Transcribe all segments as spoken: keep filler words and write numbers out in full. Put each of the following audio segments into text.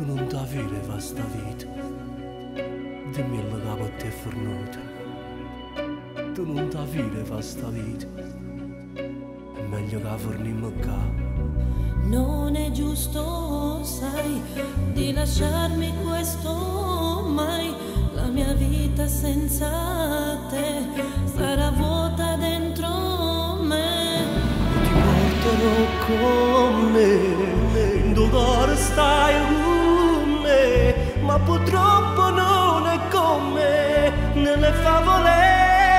non ti vivere sta vita, dimmi il capo a te è fornuta. Tu non ti vivere sta vita, è meglio che forniamo qua. Non è giusto, sai, di lasciarmi questo mai. La mia vita senza te sarà vuota dentro me. Ti porterò con me, dove stai con me, ma purtroppo non è come nelle favole.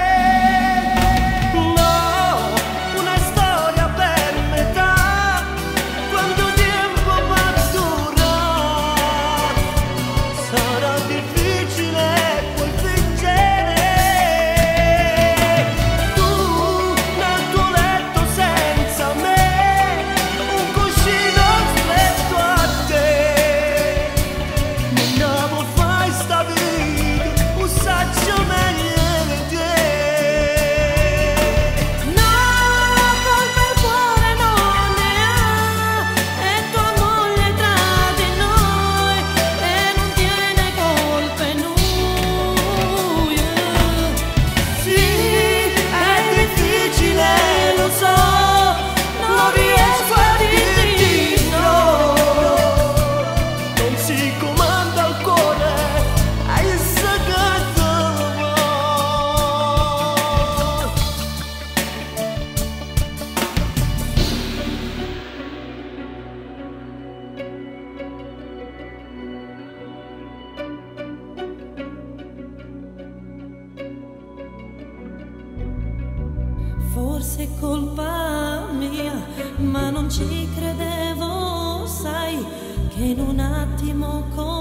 Forse è colpa mia, ma non ci credevo, sai, che in un attimo con